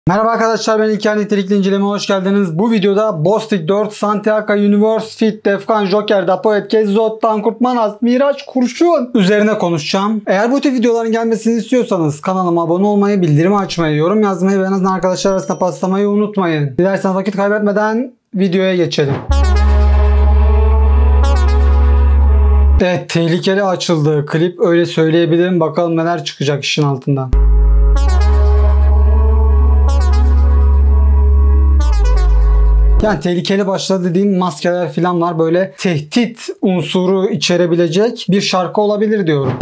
Merhaba arkadaşlar, ben İlker Nitelikli İncelemeye hoş geldiniz. Bu videoda Bostik 4, Santiago Universe, Fit, Defkan, Joker, Dapoet, Kezzot, Tankurt, Manas, Miraç, Kurşun üzerine konuşacağım. Eğer bu tip videoların gelmesini istiyorsanız kanalıma abone olmayı, bildirimi açmayı, yorum yazmayı ve en azından arkadaşlar arasında paslamayı unutmayın. Dilerseniz vakit kaybetmeden videoya geçelim. Evet, tehlikeli açıldı klip, öyle söyleyebilirim. Bakalım neler çıkacak işin altından. Yani tehlikeli başladı dediğim maskeler falan var, böyle tehdit unsuru içerebilecek bir şarkı olabilir diyorum.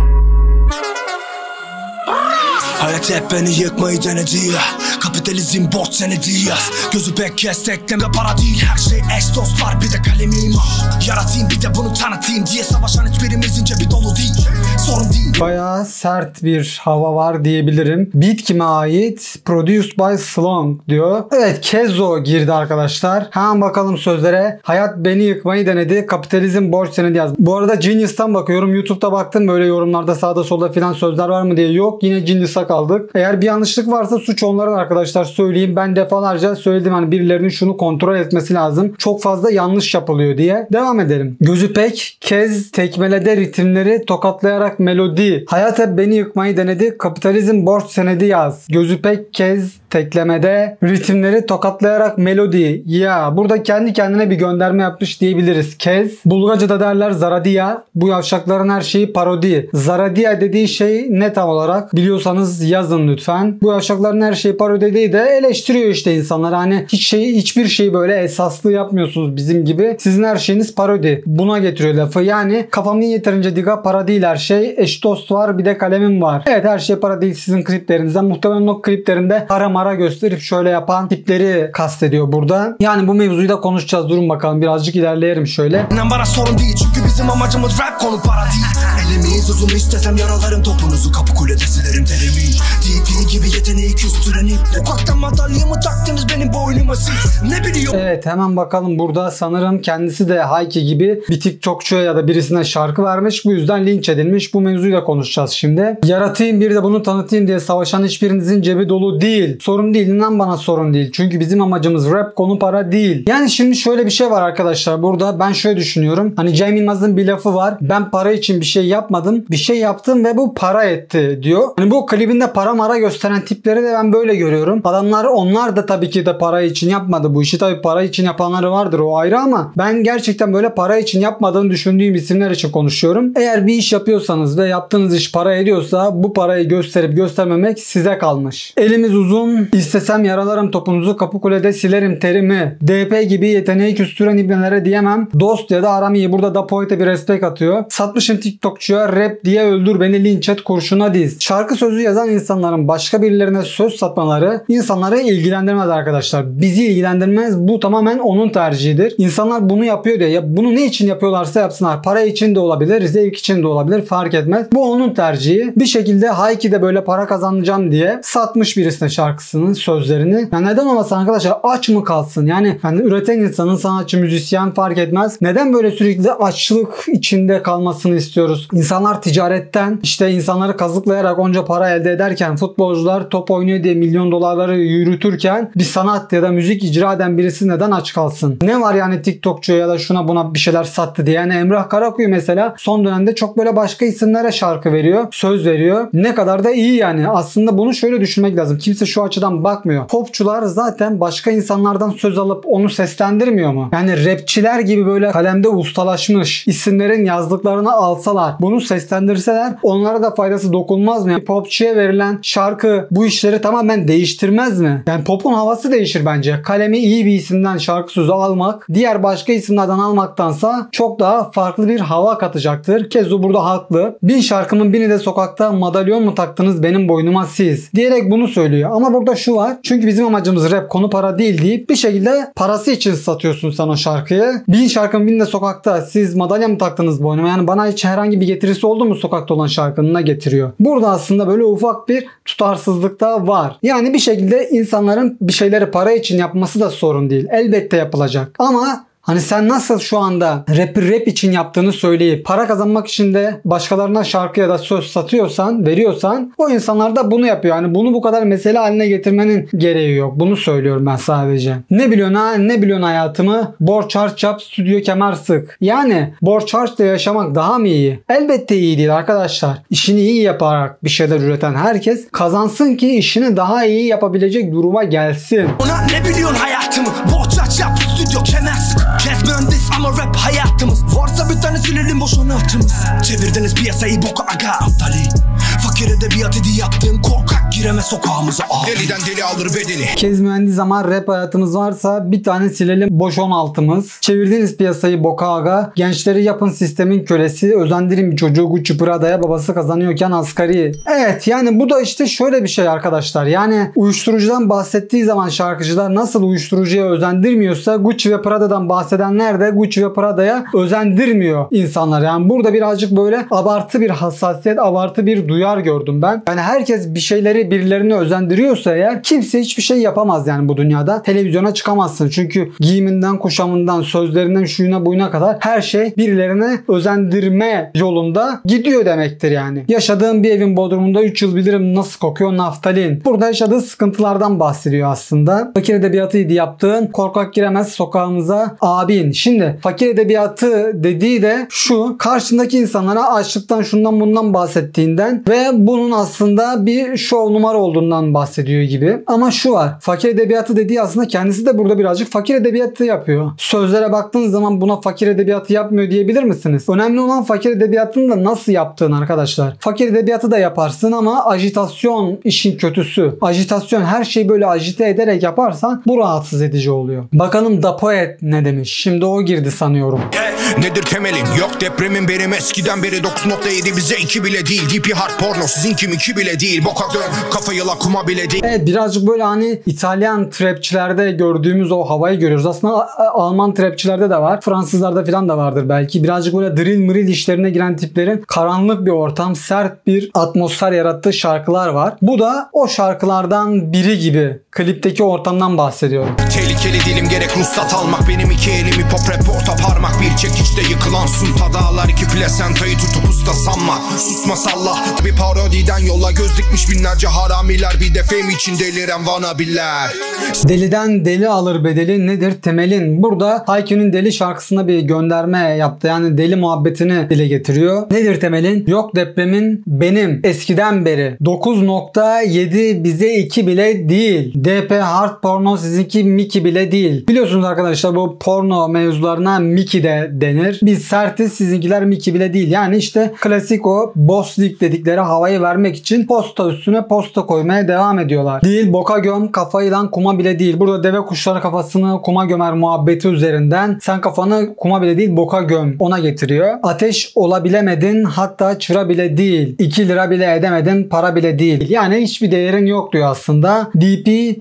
Hayat hep beni yıkmayı denedi. Kapitalizm borç senedi. Gözü pek kes tekleme para değil. Her şey eş dostlar, bir de kalemim. Yaratayım bir de bunu tanıtayım diye savaşan hiçbirimizin cebi dolu değil. Sorun değil. Bayağı sert bir hava var diyebilirim. Beat kime ait? Produced by Slong diyor. Evet, Kezo girdi arkadaşlar. Hemen bakalım sözlere. Hayat beni yıkmayı denedi. Kapitalizm borç senedi yazdı. Bu arada Genius'tan bakıyorum. YouTube'da baktım, böyle yorumlarda sağda solda filan sözler var mı diye. Yok, yine Genius'a kaldık. Eğer bir yanlışlık varsa suç onların arkadaşlar, söyleyeyim. Ben defalarca söyledim, hani birilerinin şunu kontrol etmesi lazım. Çok fazla yanlış yapılıyor diye. Devam edelim. Gözü pek kez tekmelede ritimleri tokatlayarak melodi. Hayat hep beni yıkmayı denedi. Kapitalizm borç senedi yaz. Gözü pek kez teklemede ritimleri tokatlayarak melodi. Ya burada kendi kendine bir gönderme yapmış diyebiliriz. Kez. Bulgaca'da derler zaradia. Bu yavşakların her şeyi parodi. Zaradia dediği şey ne tam olarak? Biliyorsanız yazın lütfen. Bu yavşakların her şeyi parodi değil de eleştiriyor işte insanlar. Hani hiçbir şeyi böyle esaslı yapmıyorsunuz bizim gibi. Sizin her şeyiniz parodi. Buna getiriyor lafı. Yani kafamın yeterince diga, para değil her şey. Eş dost var, bir de kalemim var. Evet, her şey para değil sizin kliplerinizden. Muhtemelen o kliplerinde para mara gösterip şöyle yapan tipleri kastediyor burada. Yani bu mevzuyu da konuşacağız. Durun bakalım, birazcık ilerleyelim şöyle. İnan bana sorun değil, çünkü bizim amacımız rap, konu para değil. Elimiz uzun, istesem yaralarım topunuzu, kapı kulede silerim terimi. DP gibi yeteneği küstürenip sokakta madalyamı taktınız benim boynuma siz. Ne biliyor? Evet, hemen bakalım. Burada sanırım kendisi de Hayki gibi bir TikTokçuya ya da birisine şarkı vermiş. Bu yüzden linç edilmiş. Bu mevzuyu da konuşacağız şimdi. Yaratayım bir de bunu tanıtayım diye savaşan hiçbirinizin cebi dolu değil. Sorun değil, inan bana sorun değil. Çünkü bizim amacımız rap, konu para değil. Yani şimdi şöyle bir şey var arkadaşlar. Burada ben şöyle düşünüyorum. Hani Cem Yılmaz'ın bir lafı var. Ben para için bir şey yapmadım. Bir şey yaptım ve bu para etti diyor. Hani bu klibinde para mara gösteren tipleri de ben böyle görüyorum. Adamlar, onlar da tabii ki de para için yapmadı bu işi. Tabii para için yapanları vardır, o ayrı, ama ben gerçekten böyle para için yapmadığını düşündüğüm isimler için konuşuyorum. Eğer bir iş yapıyorsanız ve yaptığınız iş para ediyorsa bu parayı gösterip göstermemek size kalmış. Elimiz uzun, istesem yaralarım topunuzu, kapı kulede silerim terimi. DP gibi yeteneği küstüren ibnelere diyemem. Dost ya da aram iyi. Burada da Poet'e bir respekt atıyor. Satmışım TikTokçuya rap diye, öldür beni linç et kurşuna diz. Şarkı sözü yazan insanların başka birilerine söz satmaları insanları ilgilendirmez arkadaşlar. Bizi ilgilendirmez. Bu tamamen onun tercihidir. İnsanlar bunu yapıyor diye, ya bunu ne için yapıyorlarsa yapsınlar. Para için de olabilir, zevk için de olabilir, fark etmez. Bu onun tercihi. Bir şekilde Hayki'de böyle para kazanacağım diye satmış birisine şarkısının sözlerini. Yani neden olmasın arkadaşlar? Aç mı kalsın? Yani üreten insanın, sanatçı, müzisyen fark etmez. Neden böyle sürekli açlık içinde kalmasını istiyoruz? İnsanlar ticaretten, işte insanları kazıklayarak onca para elde ederken, futbolcular top oynuyor diye milyon dolarları yürütürken bir sanat ya da müzik icra eden birisi neden aç kalsın? Ne var yani TikTokçuya ya da şuna buna bir şeyler sattı diye? Yani Emrah Karakuyu mesela son dönemde çok böyle başka isimlere şarkı veriyor, söz veriyor. Ne kadar da iyi yani. Aslında bunu şöyle düşünmek lazım. Kimse şu açıdan bakmıyor. Popçular zaten başka insanlardan söz alıp onu seslendirmiyor mu? Yani rapçiler gibi böyle kalemde ustalaşmış isimlerin yazdıklarını alsalar, bunu seslendirseler onlara da faydası dokunmaz mı? Yani popçuya verilen şarkı bu işleri tamamen değiştirmez mi? Yani popun havası değişir bence. Kalemi iyi bir isimden şarkı sözü almak, diğer başka isimlerden almaktansa çok daha farklı bir hava katacaktır. Kezo burada haklı. 1000 şarkımın bini de sokakta, madalyon mu taktınız benim boynuma siz? Diyerek bunu söylüyor. Ama burada şu var. Çünkü bizim amacımız rap, konu para değil deyip bir şekilde parası için satıyorsun sen o şarkıyı. 1000 şarkımın bini de sokakta, siz madalya mı taktınız boynuma? Yani bana hiç herhangi bir getirisi oldu mu sokakta olan şarkının? Ne getiriyor? Burada aslında böyle ufak bir tutarsızlık da var. Yani bir şekilde insanların bir şeyleri para için yapması da sorun değil. Elbette yapılacak. Ama Hani sen nasıl şu anda rap için yaptığını söyleyip para kazanmak için de başkalarına şarkı ya da söz satıyorsan, veriyorsan o insanlar da bunu yapıyor. Yani bunu bu kadar mesele haline getirmenin gereği yok. Bunu söylüyorum ben sadece. Ne biliyorsun ha? Ne biliyorsun hayatımı? Borç harç yap, stüdyo kemer sık. Yani borç harçla yaşamak daha mı iyi? Elbette iyi değil arkadaşlar. İşini iyi yaparak bir şeyler üreten herkes kazansın ki işini daha iyi yapabilecek duruma gelsin. Ona ne biliyorsun hayatımı? Borç aç yap, stüdyo kemer sık. Kes mühendis ama rap hayatımız. Varsa bir tane silelim boş anahtarımız. Çevirdiniz piyasayı boka aga aptali. Fakir edebiyat idi yaptığın korkak giremez sokağımıza abi. Deliden deli alır bedeni. Kez mühendis ama rap hayatımız varsa bir tane silelim boş 16'mız. Çevirdiniz piyasayı boka aga. Gençleri yapın sistemin kölesi. Özendirin bir çocuğu Gucci Prada'ya, babası kazanıyorken asgari. Evet yani bu da işte şöyle bir şey arkadaşlar. Yani uyuşturucudan bahsettiği zaman şarkıcılar nasıl uyuşturucuya özendirmiyorsa Gucci ve Prada'dan bahsedenler de Gucci ve Prada'ya özendirmiyor insanlar. Yani burada birazcık böyle abartı bir hassasiyet, abartı bir duyar gördüm ben. Yani herkes bir şeyleri birilerine özendiriyorsa eğer kimse hiçbir şey yapamaz yani bu dünyada. Televizyona çıkamazsın. Çünkü giyiminden, kuşamından, sözlerinden, şuyuna buyuna kadar her şey birilerine özendirme yolunda gidiyor demektir yani. Yaşadığım bir evin bodrumunda 3 yıl bilirim nasıl kokuyor naftalin. Burada yaşadığı sıkıntılardan bahsediyor aslında. Fakir edebiyatıydı yaptığın korkak giremez sokağımıza abin. Şimdi fakir edebiyatı dediği de şu: karşındaki insanlara açlıktan şundan bundan bahsettiğinden ve bunun aslında bir şov numara olduğundan bahsediyor gibi. Ama şu var: fakir edebiyatı dediği aslında kendisi de burada birazcık fakir edebiyatı yapıyor. Sözlere baktığınız zaman buna fakir edebiyatı yapmıyor diyebilir misiniz? Önemli olan fakir edebiyatını da nasıl yaptığın arkadaşlar. Fakir edebiyatı da yaparsın ama ajitasyon işin kötüsü. Ajitasyon, her şeyi böyle ajite ederek yaparsan bu rahatsız edici oluyor. Bakalım Da Poet ne demiş? Şimdi o girdi sanıyorum. Nedir temelin? Yok depremin benim eskiden beri 9.7 bize 2 bile değil. DP hard porno sizin kim 2 bile değil. Boka dön kafayı la kuma bile değil. Evet, birazcık böyle hani İtalyan trapçilerde gördüğümüz o havayı görüyoruz. Aslında Alman trapçilerde de var. Fransızlarda falan da vardır belki. Birazcık böyle drill mrill işlerine giren tiplerin karanlık bir ortam, sert bir atmosfer yarattığı şarkılar var. Bu da o şarkılardan biri gibi. Klipteki ortamdan bahsediyorum. Tehlikeli dilim gerek ruhsat almak. Benim iki elimi pop rap orta parmak. Bir çekiçte yıkılan sunta dağlar. İki plasentayı tutup usta sanma. Susma salla. Bir parodiden yola göz dikmiş binlerce haramiler. Bir de fame için deliren vanabiller. Deliden deli alır bedeli nedir temelin? Burada Haykyu'nun Deli şarkısına bir gönderme yaptı. Yani deli muhabbetini dile getiriyor. Nedir temelin? Yok depremin benim eskiden beri 9.7 bize 2 bile değil. DP hard porno sizinki Miki bile değil. Biliyorsunuz arkadaşlar bu porno mevzularına Miki de denir. Biz sertiz, sizinkiler Miki bile değil. Yani işte klasik o boss league dedikleri havayı vermek için posta üstüne posta koymaya devam ediyorlar. Değil boka göm kafayla kuma bile değil. Burada deve kuşları kafasını kuma gömer muhabbeti üzerinden sen kafanı kuma bile değil boka göm ona getiriyor. Ateş olabilemedin hatta çıra bile değil. 2 lira bile edemedin para bile değil. Yani hiçbir değerin yok diyor aslında. DP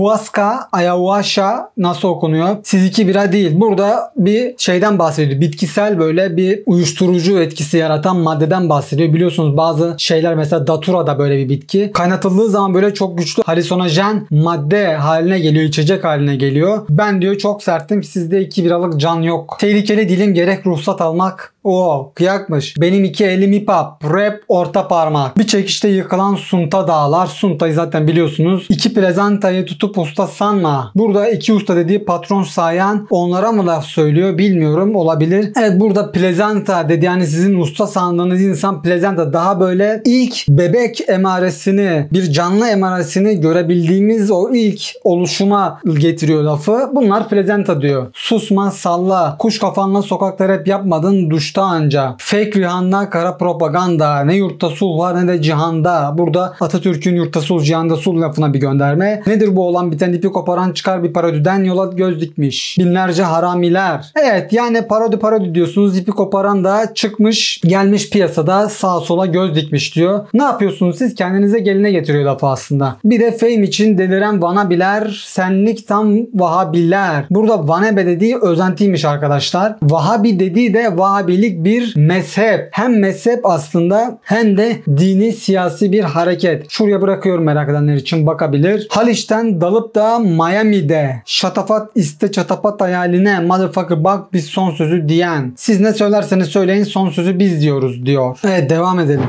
ayahuasca nasıl okunuyor? Siz 2 bira değil. Burada bir şeyden bahsediyor. Bitkisel böyle bir uyuşturucu etkisi yaratan maddeden bahsediyor. Biliyorsunuz bazı şeyler mesela datura da böyle bir bitki. Kaynatıldığı zaman böyle çok güçlü halüsinojen madde haline geliyor. İçecek haline geliyor. Ben diyor çok serttim. Sizde 2 biralık can yok. Tehlikeli dilim gerek ruhsat almak. O kıyakmış. Benim 2 elim hip hop. Rap orta parmak. Bir çekişte yıkılan sunta dağlar. Suntayı zaten biliyorsunuz. 2 plezantayı tutup usta sanma. Burada 2 usta dediği patron sayan onlara mı laf söylüyor bilmiyorum. Olabilir. Evet, burada plezanta dedi yani sizin usta sandığınız insan plezanta daha böyle ilk bebek emaresini, bir canlı emaresini görebildiğimiz o ilk oluşuma getiriyor lafı. Bunlar plezanta diyor. Susma salla. Kuş kafanla sokakta rap yapmadın duşta anca. Fake Rihanna kara propaganda. Ne yurtta sul var ne de cihanda. Burada Atatürk'ün yurtta sul cihanda sul lafına bir gönderme. Nedir bu olan biten ipi koparan çıkar bir parodiden yola göz dikmiş. Binlerce haramiler. Evet yani parodi diyorsunuz. İpi koparan da çıkmış gelmiş piyasada sağa sola göz dikmiş diyor. Ne yapıyorsunuz siz? Kendinize geline getiriyor lafı aslında. Bir de fame için deliren vanabiler. Senlik tam vahabiler. Burada vanabe dediği özentiymiş arkadaşlar. Vahabi dediği de vahabilik Vahabilik bir mezhep. Hem mezhep aslında hem de dini siyasi bir hareket. Şuraya bırakıyorum merak edenler için bakabilir. Haliç'ten dalıp da Miami'de şatafat iste çatapat hayaline motherfucker bak biz son sözü diyen. Siz ne söylerseniz söyleyin son sözü biz diyoruz diyor. Evet devam edelim.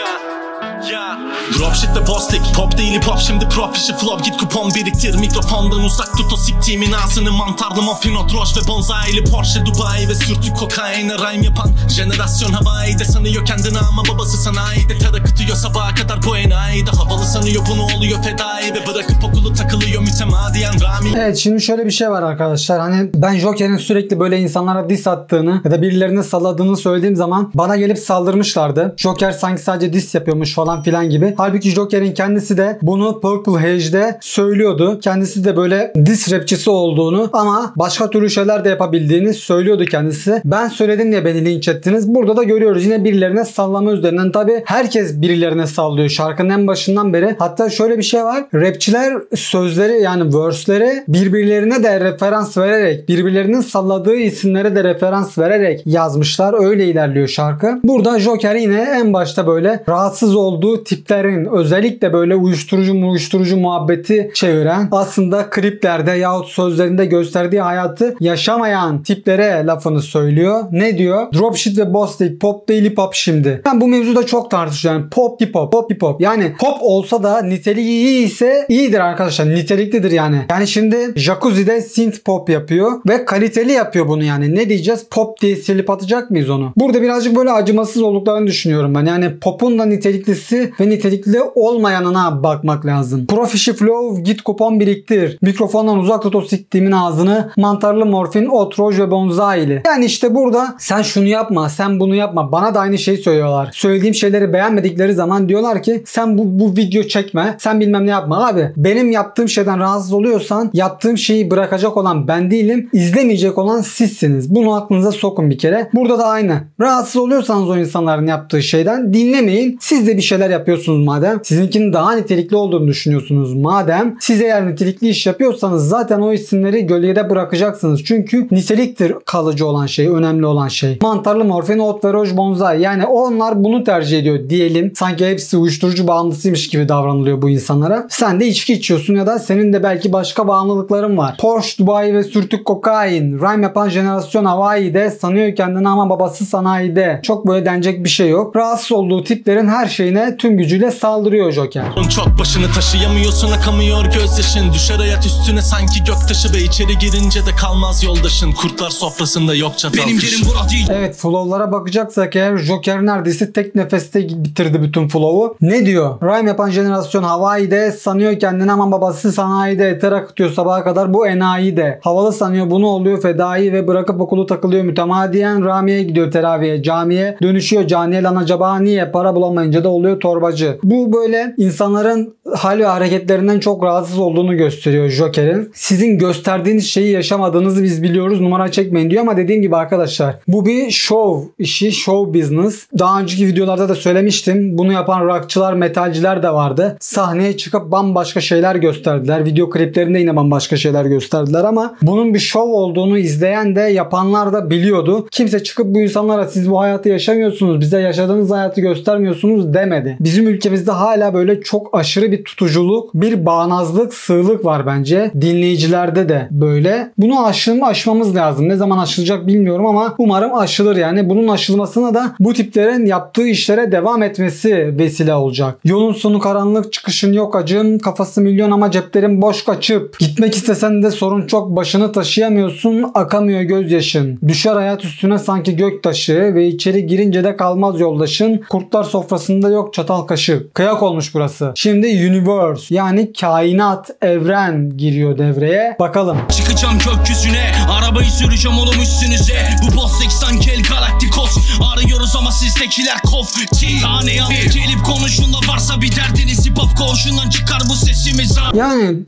Dropship ve postik pop değil hip hop şimdi profişi flow git kupon biriktir mikrofondan uzak tut o siktiğimin ağzını mantarlı muffin otroş ve bonzai'li Porsche Dubai ve sürtük kokaine rhyme yapan jenerasyon Hawaii'de sanıyor kendini ama babası sanayide ter akıtıyor sabaha kadar bu enayide havalı sanıyor bunu oluyor fedai ve bırakıp okulu takılıyor mütemadiyen Rami. Evet şimdi şöyle bir şey var arkadaşlar hani ben Joker'in sürekli böyle insanlara diss attığını ya da birilerine salladığını söylediğim zaman bana gelip saldırmışlardı. Joker sanki sadece diss yapıyormuş falan filan gibi. Halbuki Joker'in kendisi de bunu Purple Haze'de söylüyordu. Kendisi de böyle diss rapçisi olduğunu ama başka türlü şeyler de yapabildiğini söylüyordu kendisi. Ben söyledim diye beni linç ettiniz. Burada da görüyoruz yine birilerine sallama üzerinden. Tabi herkes birilerine sallıyor şarkının en başından beri. Hatta şöyle bir şey var. Rapçiler sözleri yani verse'leri birbirlerine de referans vererek birbirlerinin salladığı isimlere de referans vererek yazmışlar. Öyle ilerliyor şarkı. Burada Joker yine en başta böyle rahatsız olduğu tiplerin özellikle böyle uyuşturucu muhabbeti çeviren aslında kliplerde yahut sözlerinde gösterdiği hayatı yaşamayan tiplere lafını söylüyor. Ne diyor? Dropship ve boss değil, pop değil hip hop şimdi. Ben bu mevzuda çok tartışıyorum. Yani pop hip hop, pop hip hop. Yani pop olsa da niteliği iyi ise iyidir arkadaşlar. Niteliklidir yani. Yani şimdi Jacuzzi'de synth pop yapıyor ve kaliteli yapıyor bunu yani. Ne diyeceğiz? Pop diye silip atacak mıyız onu? Burada birazcık böyle acımasız olduklarını düşünüyorum ben. Yani pop'un da niteliklisi ve nitelikli olmayanına bakmak lazım. Profişi flow git kupon biriktir. Mikrofondan uzak tut o siktiğimin ağzını. Mantarlı morfin, otroj ve bonzai'li. Yani işte burada sen şunu yapma, sen bunu yapma. Bana da aynı şeyi söylüyorlar. Söylediğim şeyleri beğenmedikleri zaman diyorlar ki sen bu video çekme. Sen bilmem ne yapma. Abi benim yaptığım şeyden rahatsız oluyorsan yaptığım şeyi bırakacak olan ben değilim. İzlemeyecek olan sizsiniz. Bunu aklınıza sokun bir kere. Burada da aynı. Rahatsız oluyorsanız o insanların yaptığı şeyden dinlemeyin. Siz de bir şeyler yapıyorsunuz madem. Sizinkinin daha nitelikli olduğunu düşünüyorsunuz madem. Siz eğer nitelikli iş yapıyorsanız zaten o isimleri gölgede bırakacaksınız. Çünkü niteliktir kalıcı olan şey, önemli olan şey. Mantarlı morfin, ot ve roj bonzai. Yani onlar bunu tercih ediyor diyelim. Sanki hepsi uyuşturucu bağımlısıymış gibi davranılıyor bu insanlara. Sen de içki içiyorsun ya da senin de belki başka bağımlılıkların var. Porsche, Dubai ve sürtük kokain. Rhyme yapan jenerasyon Hawaii'de sanıyor kendini ama babası sanayide. Çok böyle denecek bir şey yok. Rahatsız olduğu tiplerin her şeyine tüm gücüyle saldırıyor Joker. Çok başını taşıyamıyorsun akamıyor gözyaşın. Düşer hayat üstüne sanki göktaşı ve içeri girince de kalmaz yoldaşın. Kurtlar sofrasında yok çatal. Benim yerim burada değil. Evet flow'lara bakacaksak eğer Joker neredeyse tek nefeste bitirdi bütün flow'u. Ne diyor? Rhyme yapan jenerasyon Hawaii'de sanıyor kendini ama babası sanayide eter akıtıyor sabaha kadar bu enayi de. Havalı sanıyor bunu oluyor fedai ve bırakıp okulu takılıyor mütemadiyen. Rami'ye gidiyor teraviye camiye. Dönüşüyor caniye lan acaba niye? Para bulamayınca da oluyor torbacı. Bu böyle insanların hal ve hareketlerinden çok rahatsız olduğunu gösteriyor Joker'in. Sizin gösterdiğiniz şeyi yaşamadığınızı biz biliyoruz. Numara çekmeyin diyor ama dediğim gibi arkadaşlar bu bir show işi, show business. Daha önceki videolarda da söylemiştim. Bunu yapan rockçılar, metalciler de vardı. Sahneye çıkıp bambaşka şeyler gösterdiler. Video kliplerinde yine bambaşka şeyler gösterdiler ama bunun bir show olduğunu izleyen de yapanlar da biliyordu. Kimse çıkıp bu insanlara siz bu hayatı yaşamıyorsunuz, bize yaşadığınız hayatı göstermiyorsunuz demedi. Bizim ülkemizde hala böyle çok aşırı bir tutuculuk, bir bağnazlık, sığlık var bence. Dinleyicilerde de böyle. Bunu aşmamız lazım. Ne zaman aşılacak bilmiyorum ama umarım aşılır yani. Bunun aşılmasına da bu tiplerin yaptığı işlere devam etmesi vesile olacak. Yolun sonu karanlık, çıkışın yok acım. Kafası milyon ama ceplerin boş kaçıp. Gitmek istesen de sorun çok, başını taşıyamıyorsun. Akamıyor gözyaşın. Düşer hayat üstüne sanki göktaşı ve içeri girince de kalmaz yoldaşın. Kurtlar sofrasında yok çatal kaşık. Kıyak olmuş burası. Şimdi universe yani kainat, evren giriyor devreye. Bakalım. Çıkacağım gökyüzüne, arabayı süreceğim oğlum üstünüze. Bu boss 80 kel galaktikos. Arıyoruz ama sizdekiler kof. Tane gelip konuşun da varsa bir derdiniz. Hip hop koğuşundan çıkar bu sesimiz. Yani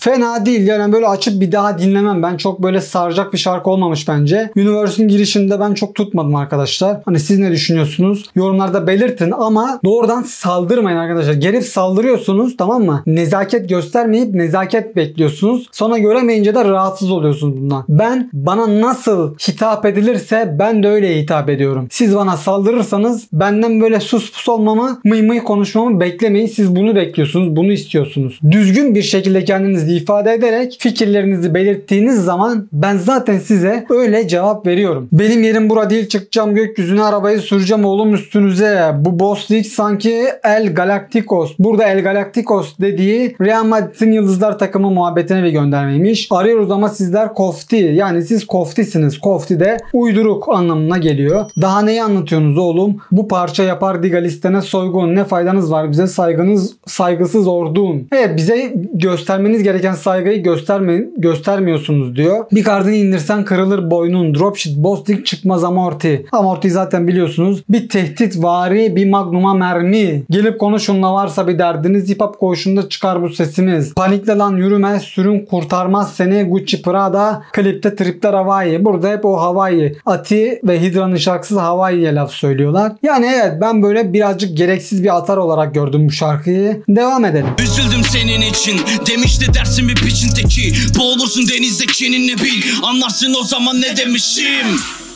Fena değil yani, böyle açıp bir daha dinlemem. Ben çok böyle saracak bir şarkı olmamış bence. Universe'in girişinde ben çok tutmadım arkadaşlar. Hani siz ne düşünüyorsunuz? Yorumlarda belirtin ama doğrudan saldırmayın arkadaşlar. Gelip saldırıyorsunuz, tamam mı? Nezaket göstermeyip nezaket bekliyorsunuz. Sonra göremeyince de rahatsız oluyorsunuz bundan. Bana nasıl hitap edilirse ben de öyle hitap ediyorum. Siz bana saldırırsanız benden böyle sus pus olmamı, mıy mıy konuşmamı beklemeyin. Siz bunu bekliyorsunuz, bunu istiyorsunuz. Düzgün bir şekilde kendinizi ifade ederek fikirlerinizi belirttiğiniz zaman ben zaten size öyle cevap veriyorum. Benim yerim bura değil, çıkacağım gökyüzüne, arabayı süreceğim oğlum üstünüze. Bu Boss League sanki El Galacticos. Burada El Galacticos dediği Real Madrid'in Yıldızlar takımı muhabbetine bir göndermeymiş. Arıyoruz ama sizler kofti. Yani siz koftisiniz. Kofti de uyduruk anlamına geliyor. Daha neyi anlatıyorsunuz oğlum? Bu parça yapar diga listene soygun. Ne faydanız var bize saygısız ordun. Evet, bize göstermeniz gereken saygıyı göstermiyorsunuz diyor. Bir kardını indirsen kırılır boynun. Dropship Boss League çıkmaz amorti. Amorti zaten biliyorsunuz. Bir tehdit vari, bir magnuma mermi. Gelip konuşunla varsa bir derdiniz. Hip hop koğuşunda çıkar bu sesimiz. Panikle lan yürüme, sürün kurtarmaz seni. Gucci Prada, klipte tripler Hawaii. Burada hep o Hawaii. Ati ve Hidra'nın şarkısız Hawaii'ye laf söylüyorlar. Yani evet, ben böyle birazcık gereksiz bir atar olarak gördüm bu şarkıyı. Devam edelim. Üzüldüm senin için. Demişti dersin bir piçin teki. Boğulursun denizde kininle bil. Anlarsın o zaman ne demişim.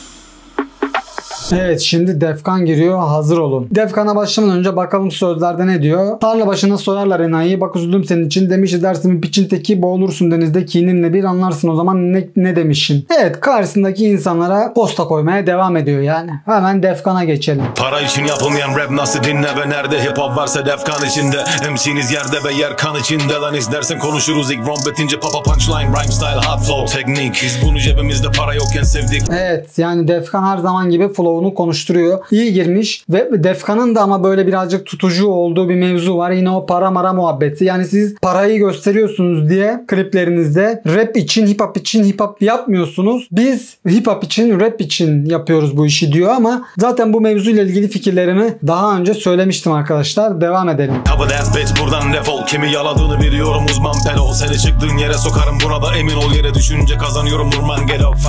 Evet, şimdi Defkan giriyor. Hazır olun. Defkan'a başlamadan önce bakalım sözlerde ne diyor. Tarla başına soyarlar enayi. Bak üzüldüm senin için. Demişti dersin bir piçin teki. Boğulursun denizde kininle bir. Anlarsın o zaman ne demişim. Evet, karşısındaki insanlara posta koymaya devam ediyor yani. Hemen Defkan'a geçelim. Para için yapılmayan rap nasıl dinle ve nerede hip hop varsa Defkan içinde. MC'niz yerde ve yer kan içinde. Lan istersen konuşuruz ilk round bitince. Papa punchline, rhyme style, hot flow, teknik. Biz bunu cebimizde para yokken sevdik. Evet, yani Defkan her zaman gibi flow konuşturuyor. İyi girmiş ve Defkan'ın da ama böyle birazcık tutucu olduğu bir mevzu var. Yine o para mara muhabbeti. Yani siz parayı gösteriyorsunuz diye kliplerinizde rap için, hip hop için hip hop yapmıyorsunuz. Biz hip hop için, rap için yapıyoruz bu işi diyor ama zaten bu mevzuyla ilgili fikirlerimi daha önce söylemiştim arkadaşlar. Devam edelim. Cover that bitch buradan defol. Kimi yaladığını biliyorum uzman pedal. Seni çıktığın yere sokarım, buna da emin ol. Yere düşünce kazanıyorum Nurman get off.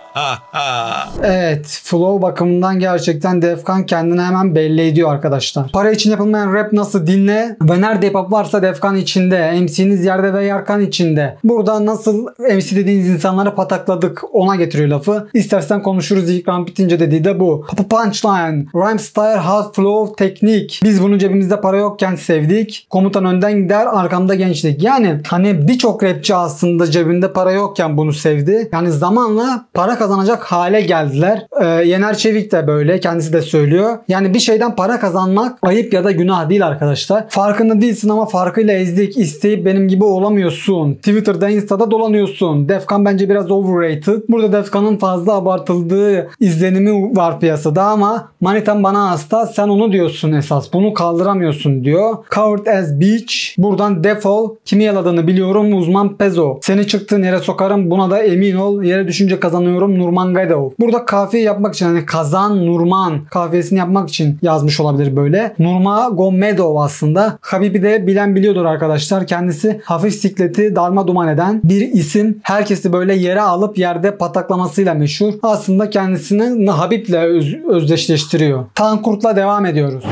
Evet, flow bakımından gerçekten Defkan kendini hemen belli ediyor arkadaşlar. Para için yapılmayan rap nasıl dinle ve nerede hip hop varsa Defkan içinde. MC'niz yerde ve yarkan içinde. Burada nasıl MC dediğiniz insanları patakladık, ona getiriyor lafı. İstersen konuşuruz ilk round bitince dediği de bu. Punchline, rhyme style, hard flow, teknik. Biz bunu cebimizde para yokken sevdik. Komutan önden gider, arkamda gençlik. Yani hani birçok rapçi aslında cebinde para yokken bunu sevdi. Yani zamanla para kazanacak hale geldiler. Yener Çevik de böyle. Kendisi de söylüyor. Yani bir şeyden para kazanmak ayıp ya da günah değil arkadaşlar. Farkında değilsin ama farkıyla ezdik. İsteyip benim gibi olamıyorsun. Twitter'da, Insta'da dolanıyorsun. Defkan bence biraz overrated. Burada Defkan'ın fazla abartıldığı izlenimi var piyasada ama manitam bana hasta. Sen onu diyorsun esas. Bunu kaldıramıyorsun diyor. Covered as Beach. Buradan defol. Kimi yaladığını biliyorum. Uzman Pezo. Seni çıktığın yere sokarım. Buna da emin ol. Yere düşünce kazanıyorum. Nurmagomedov. Burada kafiye yapmak için, hani kazan Nurman kafiyesini yapmak için yazmış olabilir böyle. Nurmagomedov aslında. Habibi de bilen biliyordur arkadaşlar. Kendisi hafif sikleti darma duman eden bir isim. Herkesi böyle yere alıp yerde pataklamasıyla meşhur. Aslında kendisini Habib'le özdeşleştiriyor. Tankurt'la devam ediyoruz.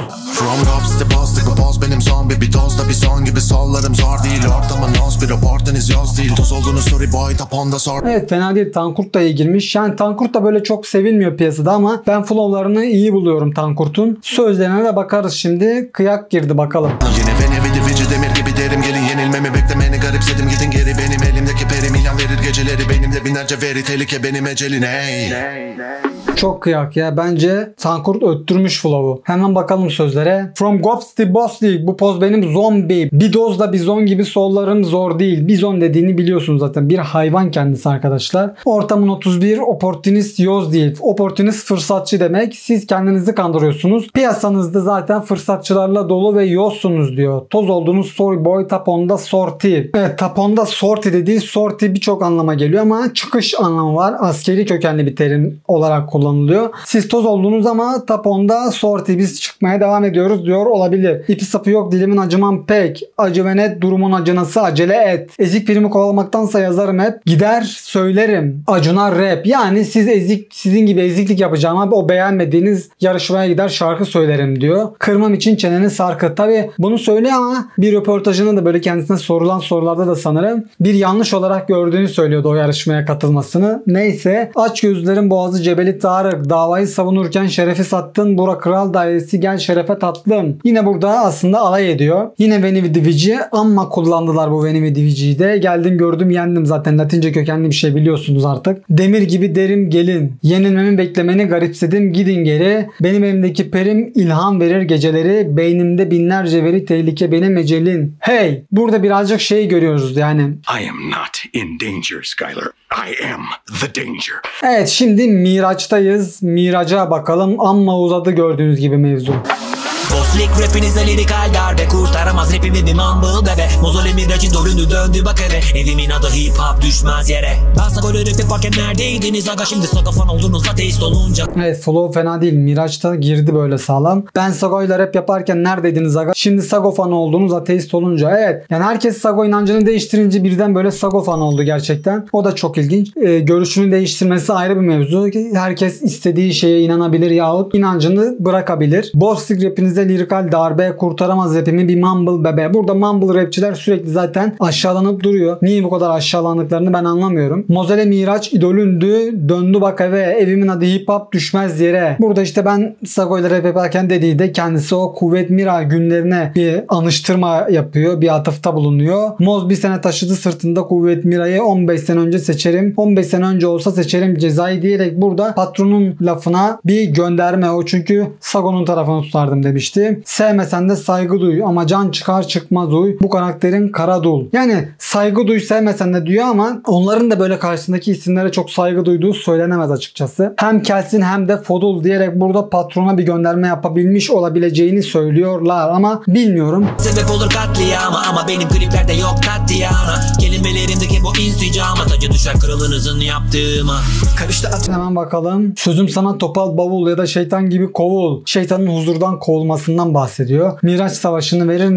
Benim zombi bir dozda bir son gibi sollarım zor değil. Ortamın noz bir raporteniz yoz değil. Toz olduğunu story boy taponda sor. Evet, fena değil. Tankurt da iyi girmiş. Yani Tankurt da böyle çok sevilmiyor piyasada ama ben flowlarını iyi buluyorum Tankurt'un. Sözlerine de bakarız şimdi. Kıyak girdi bakalım. Yine beni vici demir gibi derim. Gelin yenilmemi beklemeni garipsedim. Gidin geri benim elimdeki peri milyon verir geceleri. Benimde binlerce veri tehlike benim ecelin ey. Çok kıyak ya. Bence Tankurt öttürmüş flow'u. Hemen bakalım sözlere. From Gops to Boss League. Bu poz benim zombi. Bir dozda bizon gibi sollarım zor değil. Bizon dediğini biliyorsunuz zaten. Bir hayvan kendisi arkadaşlar. Ortamın 31. Opportunist yoz değil. Opportunist fırsatçı demek. Siz kendinizi kandırıyorsunuz. Piyasanızda zaten fırsatçılarla dolu ve yozsunuz diyor. Toz olduğunuz story boy taponda sorti. Evet, taponda sorti dediği sorti birçok anlama geliyor ama çıkış anlamı var. Askeri kökenli bir terim olarak kullanılıyor. kullanılıyor. Siz toz oldunuz ama top 10'da sorty biz çıkmaya devam ediyoruz diyor olabilir. İpi sapı yok dilimin acımam pek. Acı ve net durumun acınası acele et. Ezik birimi kovalamaktansa yazarım hep. Gider söylerim. Acuna rap. Yani sizin gibi eziklik yapacağım o beğenmediğiniz yarışmaya gider şarkı söylerim diyor. Kırmam için çeneni sarkı. Tabi bunu söylüyor ama bir röportajında da böyle kendisine sorulan sorularda da sanırım bir yanlış olarak gördüğünü söylüyordu o yarışmaya katılmasını. Neyse. Aç gözlerin boğazı Cebeli Tarık. Davayı savunurken şerefi sattın. Bura kral dairesi gel şerefe tatlım. Yine burada aslında alay ediyor. Yine Veni Vidi Vici ama kullandılar bu Veni Vidi Vici'yi de. Geldim gördüm yendim zaten. Latince kökenli bir şey biliyorsunuz artık. Demir gibi derim gelin. Yenilmemi beklemeni garipsedim gidin geri. Benim elimdeki perim ilham verir geceleri. Beynimde binlerce veri tehlike benim ecelin. Hey! Burada birazcık şey görüyoruz yani. I am not in danger, Skylar. I am the danger. Evet şimdi Miraç'tayız. Miraç'a bakalım. Amma uzadı gördüğünüz gibi mevzu. Ghostlik rapinize lirikal darbe kurtaramaz rapimi bir mumble bebe. Mozole miracın dönü döndü bak eve. Evimin adı hip hop düşmez yere. Ben Sago'yla rap yaparken neredeydiniz aga, şimdi Sago fan oldunuz ateist olunca. Evet flow fena değil. Miraç'ta girdi böyle sağlam. Ben Sago'yla rap yaparken neredeydiniz aga, şimdi Sago fan oldunuz ateist olunca. Evet yani herkes Sago inancını değiştirince birden böyle Sago fan oldu gerçekten. O da çok ilginç. Görüşünü değiştirmesi ayrı bir mevzu. Herkes istediği şeye inanabilir yahut inancını bırakabilir. Ghostlik rapinize lirikal darbe kurtaramaz rapimi bir mumble bebe. Burada mumble rapçiler sürekli zaten aşağılanıp duruyor. Niye bu kadar aşağılandıklarını ben anlamıyorum. Mozele Miraç idolündü. Döndü bak eve. Evimin adı hip hop düşmez yere. Burada işte ben Sago'yla rap yaparken dediği de kendisi o Kuvvet Mira günlerine bir anıştırma yapıyor. Bir atıfta bulunuyor. Moz bir sene taşıdı sırtında Kuvvet Mira'yı 15 sene önce seçerim. 15 sene önce olsa seçerim cezayı diyerek burada patronun lafına bir gönderme o. Çünkü Sago'nun tarafını tutardım demişti. Sevmesen de saygı duy ama can çıkar çıkmaz uy. Bu karakterin Karadul. Yani saygı duy sevmesen de diyor ama onların da böyle karşısındaki isimlere çok saygı duyduğu söylenemez açıkçası. Hem Kelsin hem de Fodul diyerek burada patrona bir gönderme yapabilmiş olabileceğini söylüyorlar ama bilmiyorum. Sebep olur katliama ama benim kliplerde yok katliana. Kelimelerimdeki bu insicama tacı düşer kralınızın yaptığıma. Karıştı at. Hemen bakalım. Sözüm sana topal bavul ya da şeytan gibi kovul. Şeytanın huzurdan kovulmasından bahsediyor. Miraç savaşını verir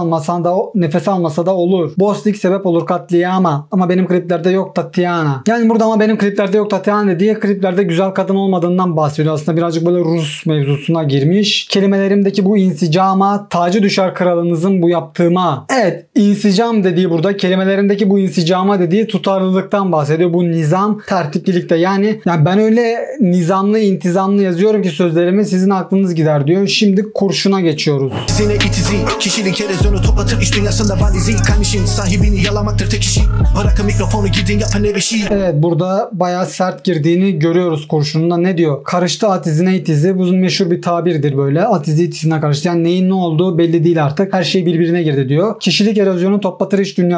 nefes almasa da olur. Ghostlik sebep olur katliama ama benim kliplerde yok Tatiana. Yani burada ama benim kliplerde yok Tatiana dediği kliplerde güzel kadın olmadığından bahsediyor. Aslında birazcık böyle Rus mevzusuna girmiş. Kelimelerimdeki bu insicama tacı düşer kralınızın bu yaptığıma. Evet insicam dediği burada kelimelerindeki bu insicama dediği tutarlılıktan bahsediyor. Bu nizam tertiplilikte yani ben öyle nizamlı intizamlı yazıyorum ki sözlerimi sizin aklınız gider diyor. Şimdi kurşuna geçiyoruz. Sine itizi, kişilik erozyonu toplatır iş dünyasında valizi. Kanişin sahibini yalamaktır tek işi. Bırakın mikrofonu gidin yapın ev işi. Evet burada bayağı sert girdiğini görüyoruz kurşununda. Ne diyor? Karıştı at izine it izi. Bu meşhur bir tabirdir böyle. At izi it izine karıştı. Yani neyin ne olduğu belli değil artık. Her şey birbirine girdi diyor. Kişilik erozyonu toplatır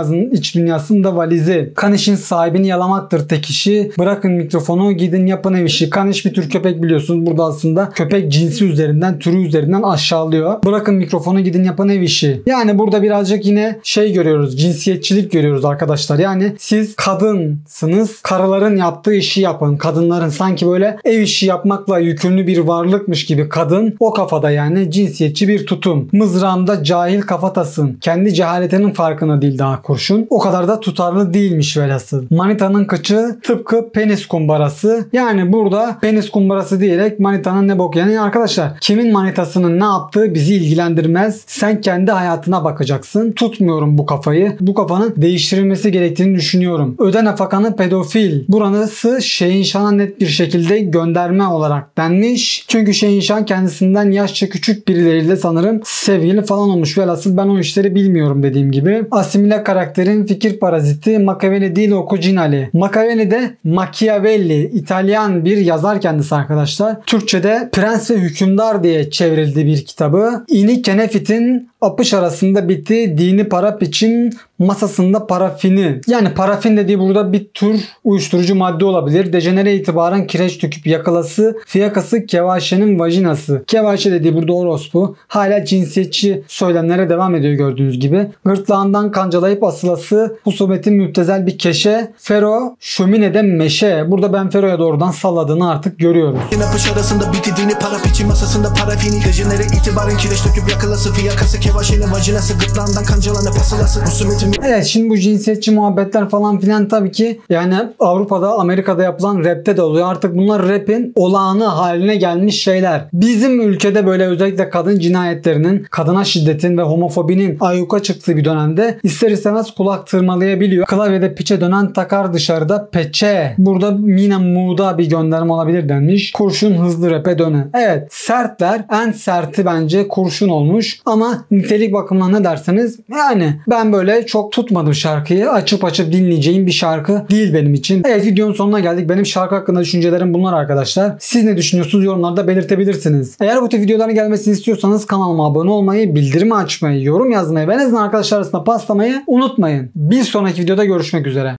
iç dünyasında valizi. Kanişin sahibini yalamaktır tek işi. Bırakın mikrofonu gidin yapın ev işi. Kaniş bir tür köpek biliyorsunuz. Burada aslında köpek cinsi üzerinden, türü üzerinden aşağılıyor. Bırakın mikrofonu gidin yapın ev işi. Yani burada birazcık yine şey görüyoruz. Cinsiyetçilik görüyoruz arkadaşlar. Yani siz kadınsınız. Karıların yaptığı işi yapın. Kadınların sanki böyle ev işi yapmakla yükümlü bir varlıkmış gibi kadın. O kafada yani cinsiyetçi bir tutum. Mızrağımda cahil kafatasın. Kendi cehaletinin farkına değil daha kurşun. O kadar da tutarlı değilmiş velhasıl. Manitanın kıçı tıpkı penis kumbarası. Yani burada penis kumbarası diyerek manitanın ne bok yani arkadaşlar kimin manitasının ne yaptığı bizi ilgilendirmez. Sen kendi hayatına bakacaksın. Tutmuyorum bu kafayı. Bu kafanın değiştirilmesi gerektiğini düşünüyorum. Öde nafakanı pedofil. Burası Şehinşan'a net bir şekilde gönderme olarak denmiş. Çünkü Şehinşan kendisinden yaşça küçük birileriyle sanırım sevgili falan olmuş. Velhasıl ben o işleri bilmiyorum dediğim gibi. Asimile karakterin fikir paraziti Machiavelli değil Okucinali. Machiavelli de Machiavelli. İtalyan bir yazar kendisi arkadaşlar. Türkçe'de Prens ve Hükümdar diye çevrildi bir kitabı. İni Kenefit'in apış arasında bitti. Dini para için masasında parafini. Yani parafin dediği burada bir tür uyuşturucu madde olabilir. Dejenere itibaren kireç döküp yakalası, fiyakası Kevaşe'nin vajinası. Kevaşe dediği burada orospu. Hala cinsiyetçi söylemlere devam ediyor gördüğünüz gibi. Gırtlağından kancalayıp asılası, husumetin müptezel bir keşe. Fero şöminede meşe. Burada ben Fero'ya doğrudan salladığını artık görüyoruz. Yapış arasında bitidini para piçi masasında parafini. Dejenere itibaren kireç döküp yakalası, fiyakası Kevaşe'nin vajinası. Gırtlağından kancalanıp asılası, husumetin. Evet, şimdi bu cinsiyetçi muhabbetler falan filan tabii ki yani Avrupa'da, Amerika'da yapılan rapte de oluyor. Artık bunlar rapin olağanı haline gelmiş şeyler. Bizim ülkede böyle özellikle kadın cinayetlerinin, kadına şiddetin ve homofobinin ayyuka çıktığı bir dönemde ister istemez kulak tırmalayabiliyor. Klavyede piçe dönen takar dışarıda peçe. Burada yine mood'a bir gönderme olabilir denmiş. Kurşun hızlı rap'e döne. Evet, sertler. En serti bence kurşun olmuş. Ama nitelik bakımından ne derseniz yani ben böyle çok tutmadım şarkıyı. Açıp dinleyeceğim bir şarkı değil benim için. Evet, videonun sonuna geldik. Benim şarkı hakkında düşüncelerim bunlar arkadaşlar. Siz ne düşünüyorsunuz? Yorumlarda belirtebilirsiniz. Eğer bu tür videoların gelmesini istiyorsanız kanalıma abone olmayı, bildirimi açmayı, yorum yazmayı ve en azından arkadaşlar arasında paslamayı unutmayın. Bir sonraki videoda görüşmek üzere.